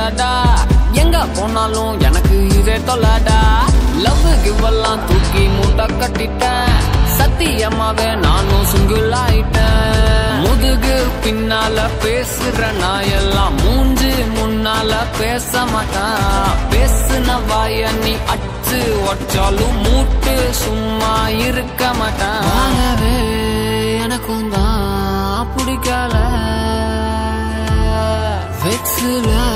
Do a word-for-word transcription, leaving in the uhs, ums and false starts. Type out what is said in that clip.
தொல்லடா எங்க போனாலும் எனக்கு இதே தொல்லடா லவ் கிவெல்லாம் தூக்கி மூட்டை கட்டிட்டேன் சத்தியமாவே நானும் சிங்கிள் ஆயிட்டேன் முதுகு பின்னால பேசுற நாயெல்லாம் மூஞ்சு முன்னால பேச மாட்டான் பேசுன வாய நீ அச்சு ஒச்சாலும் மூட்டு சும்மா இருக்க மாட்டான் வாங்கவே எனக்கும் தான் பிடிக்கல வெக்ஸுல